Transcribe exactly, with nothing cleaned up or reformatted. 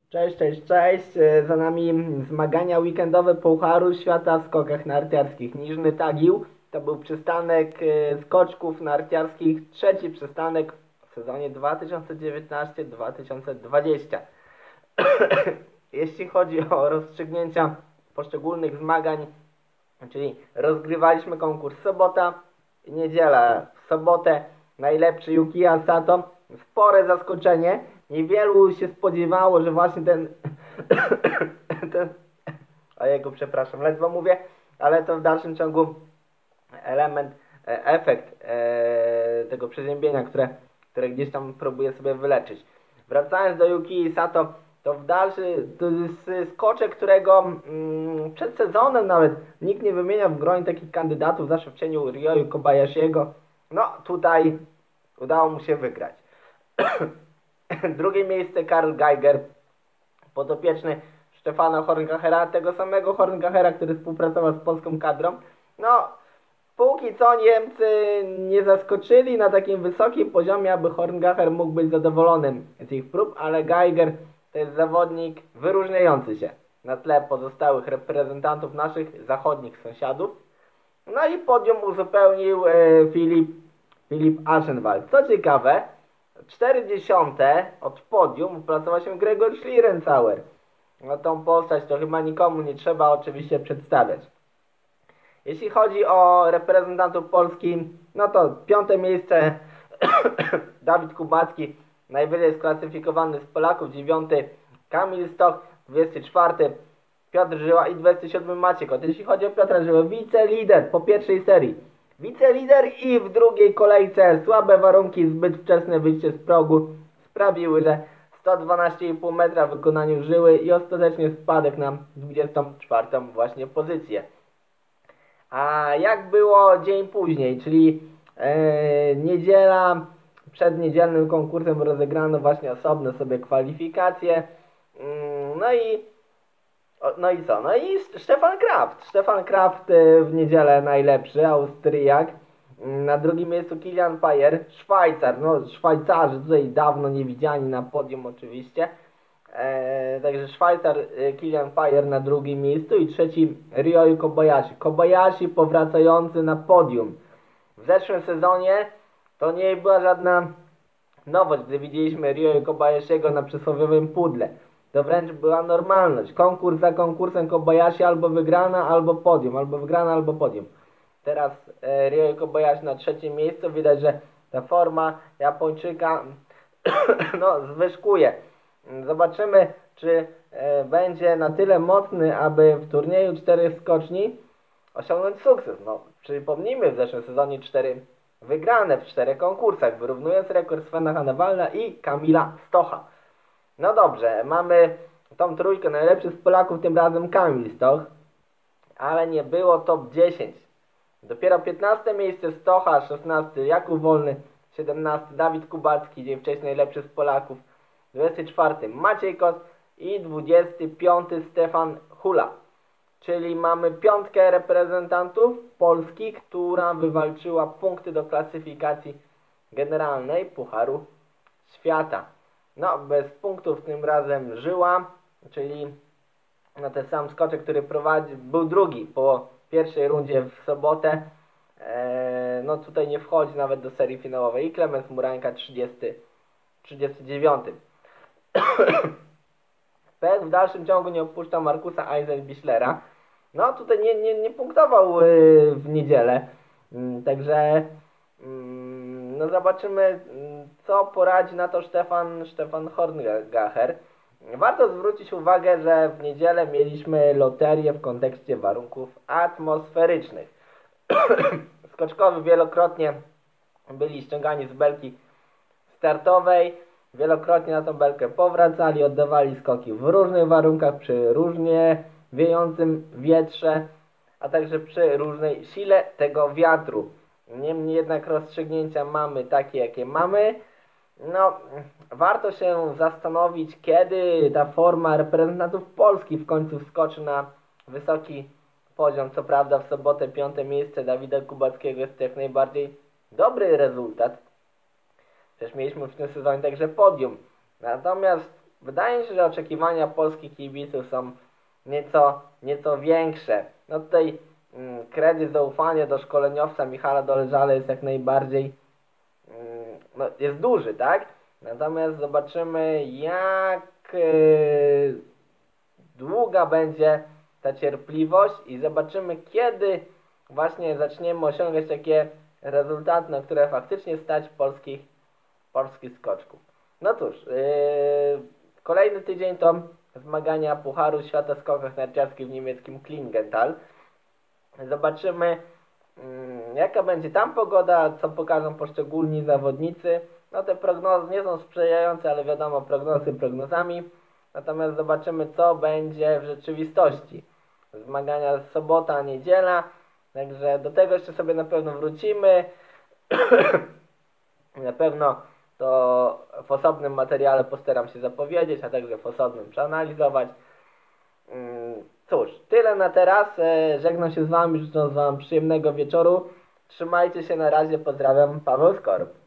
Cześć, cześć, cześć. E, Za nami zmagania weekendowe Pucharu Świata w skokach narciarskich. Niżny Tagil to był przystanek e, skoczków narciarskich, trzeci przystanek w sezonie dwa tysiące dziewiętnastym dwa tysiące dwudziestym. Jeśli chodzi o rozstrzygnięcia poszczególnych zmagań, czyli rozgrywaliśmy konkurs sobota i niedziela. W sobotę najlepszy Yukiya Sato. Spore zaskoczenie. Niewielu się spodziewało, że właśnie ten, ten ojego, przepraszam, ledwo mówię, ale to w dalszym ciągu element, e, efekt e, tego przeziębienia, które, które gdzieś tam próbuję sobie wyleczyć. Wracając do Yuki Sato, to w dalszy, to jest skoczek, którego mm, przed sezonem nawet nikt nie wymieniał w gronie takich kandydatów, zawsze w cieniu Ryoyu Kobayashiego. No tutaj udało mu się wygrać. Drugie miejsce Karl Geiger, podopieczny Stefana Horngachera, tego samego Horngachera, który współpracował z polską kadrą. No, póki co Niemcy nie zaskoczyli na takim wysokim poziomie, aby Horngacher mógł być zadowolonym z ich prób, ale Geiger to jest zawodnik wyróżniający się na tle pozostałych reprezentantów naszych zachodnich sąsiadów. No i podium uzupełnił e, Filip, Filip Aschenwald. Co ciekawe, czterdzieści od podium uplasował się Gregor Schlierenzauer. No tą postać to chyba nikomu nie trzeba oczywiście przedstawiać. Jeśli chodzi o reprezentantów Polski, no to piąte miejsce Dawid Kubacki, najwyżej sklasyfikowany z Polaków, dziewiąty Kamil Stoch, dwudziesty czwarty Piotr Żyła i dwudziesty siódmy Maciek Kot. Jeśli chodzi o Piotra Żyłę, wicelider po pierwszej serii. Wicelider i w drugiej kolejce słabe warunki, zbyt wczesne wyjście z progu sprawiły, że sto dwanaście i pół metra w wykonaniu Żyły i ostatecznie spadek na dwudziestą czwartą właśnie pozycję. A jak było dzień później, czyli e, niedziela, przed niedzielnym konkursem rozegrano właśnie osobne sobie kwalifikacje. Mm, no i No i co? No i Stefan Kraft. Stefan Kraft w niedzielę najlepszy, Austriak. Na drugim miejscu Kilian Payer, Szwajcar. No Szwajcarzy tutaj dawno nie widziani na podium oczywiście. Eee, także Szwajcar, Kilian Payer na drugim miejscu i trzeci Ryoyu Kobayashi. Kobayashi powracający na podium. W zeszłym sezonie to nie była żadna nowość, gdy widzieliśmy Ryoyu Kobayashiego na przysłowiowym pudle. To wręcz była normalność. Konkurs za konkursem Kobayashi albo wygrana, albo podium. Albo wygrana, albo podium. Teraz e, Ryoyu Kobayashi na trzecim miejscu. Widać, że ta forma Japończyka no, zwyżkuje. Zobaczymy, czy e, będzie na tyle mocny, aby w turnieju czterech skoczni osiągnąć sukces. No, przypomnijmy, w zeszłym sezonie cztery wygrane w czterech konkursach, wyrównując rekord Svena Hannawalda i Kamila Stocha. No dobrze, mamy tą trójkę, najlepszy z Polaków, tym razem Kamil Stoch, ale nie było top dziesięć. Dopiero piętnaste miejsce Stocha, szesnasty Jakub Wolny, siedemnasty Dawid Kubacki, dzień wcześniej najlepszy z Polaków, dwudziesty czwarty Maciej Kot i dwudziesty piąty Stefan Hula. Czyli mamy piątkę reprezentantów Polski, która wywalczyła punkty do klasyfikacji generalnej Pucharu Świata. No, bez punktów tym razem Żyła, czyli no, ten sam skoczek, który prowadzi, był drugi po pierwszej rundzie w sobotę. Eee, no tutaj nie wchodzi nawet do serii finałowej. I Klemens Murańka trzydziesty, trzydziesty dziewiąty. P S w dalszym ciągu nie opuszcza Markusa Eisenbichlera. No tutaj nie, nie, nie punktował yy, w niedzielę. Yy, także yy, no zobaczymy, co poradzi na to Stefan, Stefan Horngacher. Warto zwrócić uwagę, że w niedzielę mieliśmy loterię w kontekście warunków atmosferycznych. Skoczkowi wielokrotnie byli ściągani z belki startowej, wielokrotnie na tą belkę powracali, oddawali skoki w różnych warunkach, przy różnie wiejącym wietrze, a także przy różnej sile tego wiatru. Niemniej jednak rozstrzygnięcia mamy takie, jakie mamy. No, warto się zastanowić, kiedy ta forma reprezentantów Polski w końcu wskoczy na wysoki poziom. Co prawda w sobotę piąte miejsce Dawida Kubackiego jest jak najbardziej dobry rezultat. Też mieliśmy w tym sezonie także podium. Natomiast wydaje mi się, że oczekiwania polskich kibiców są nieco, nieco większe. No tutaj mm, kredyt zaufania do szkoleniowca Michala Doleżala jest jak najbardziej mm, no, jest duży, tak? Natomiast zobaczymy, jak yy, długa będzie ta cierpliwość i zobaczymy, kiedy właśnie zaczniemy osiągać takie rezultaty, na które faktycznie stać polskich, polskich skoczków. No cóż, yy, kolejny tydzień to zmagania Pucharu Świata w skokach narciarskich w niemieckim Klingenthal. Zobaczymy, yy, jaka będzie tam pogoda, co pokażą poszczególni zawodnicy. No te prognozy nie są sprzyjające, ale wiadomo, prognozy prognozami. Natomiast zobaczymy, co będzie w rzeczywistości. Zmagania z sobota, niedziela. Także do tego jeszcze sobie na pewno wrócimy. Na pewno to w osobnym materiale postaram się zapowiedzieć, a także w osobnym przeanalizować. Cóż, tyle na teraz. Żegnam się z Wami, życząc Wam przyjemnego wieczoru. Trzymajcie się, na razie, pozdrawiam, Paweł Skorp.